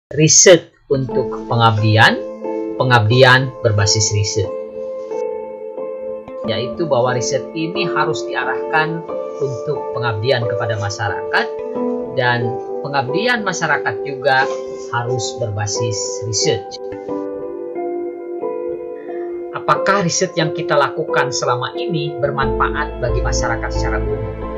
riset untuk pengabdian, pengabdian berbasis riset. Yaitu bahwa riset ini harus diarahkan untuk pengabdian kepada masyarakat, dan pengabdian masyarakat juga harus berbasis riset. Apakah riset yang kita lakukan selama ini bermanfaat bagi masyarakat secara umum?